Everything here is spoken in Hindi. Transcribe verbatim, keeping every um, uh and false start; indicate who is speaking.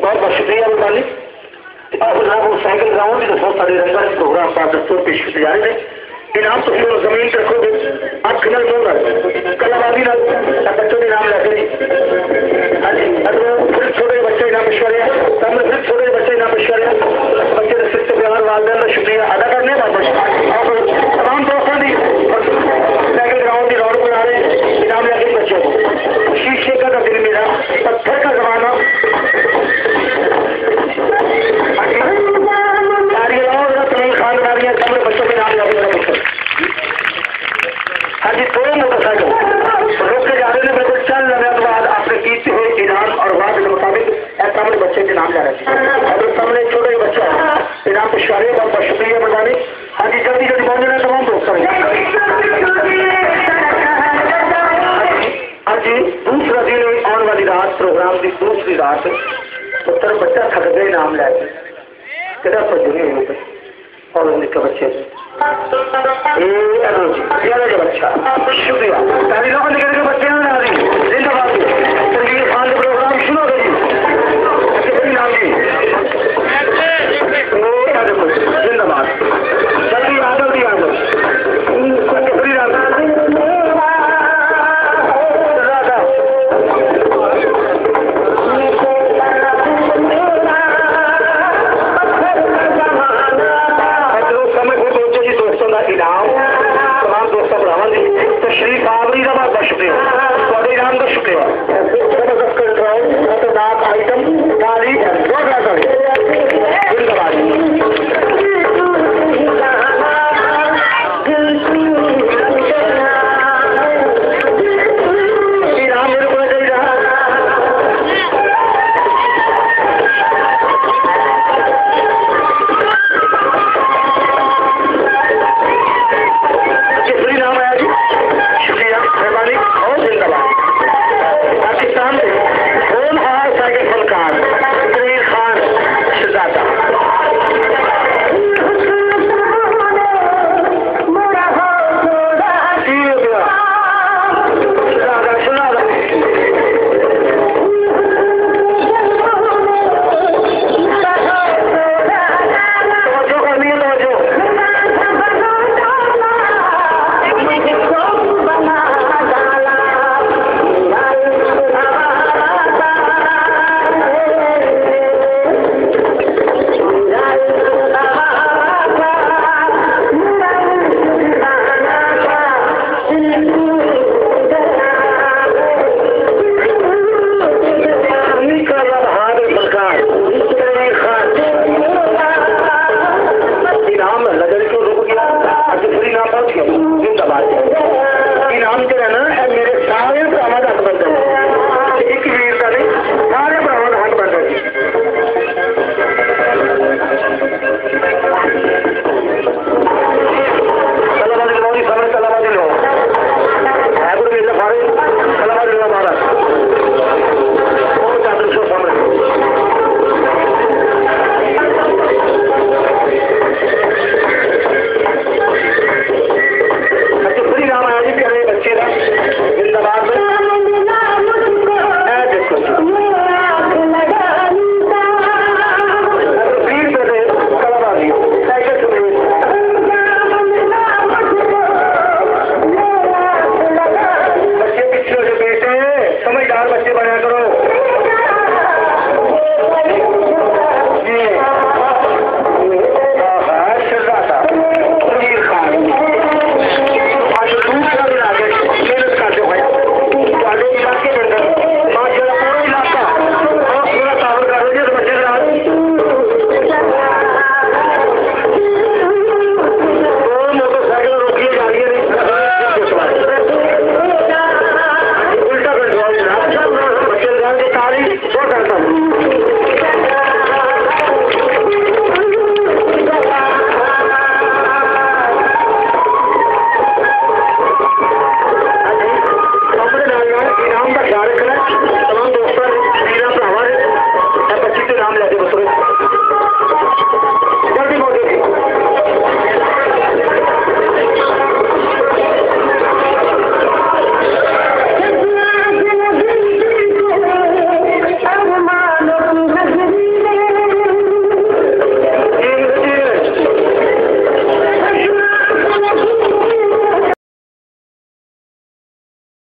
Speaker 1: बहुत बहुत शुक्रिया मेहरबानी। वो साइकिल ग्राउंड की दसो साढ़े रंगा प्रोग्राम का दस्तूर पेश किए जा रहे हैं। इनाम तो फिर जमीन पर रखोगे अख न मुंह कलाबाजी बच्चों के नाम लैके जी। हाँ जी अगर फिर छोटे बच्चे इनाम पेश कर रहे हैं सामने फिर छोटे बच्चे इनाम पेश कर रहे हैं। बच्चे के सिर से प्यार वालदेन का शुक्रिया अदा करने वापस और तमाम दोस्तों की साइकिल ग्राउंड की रौनक बना रहे हैं इनाम लैके बच्चों को। शीशे का दिन मेरा पत्थर का जमाना बच्चों के नाम लगे मेरा पुत्र। हाँ जी दो मोटरसाइकिल रोक के जा रहे हैं बिल्कुल चल रहे के बाद आपने कीते हुए इनाम और वाद के मुताबिक सामने बच्चे के नाम जा रहे थे और सामने छोटे बच्चा इनाम पेशवारी बहुत बहुत शुक्रिया मेहरबानी। हाँ जी जल्दी जल्दी पहुंच रहे तमाम दोस्त। हाँ जी दूसरा दिन आने वाली रात प्रोग्राम की दूसरी रात पुत्र बच्चा थक गए नाम लैके कितना सजने और निके बच्चे बच्चा शुक्रिया बच्चे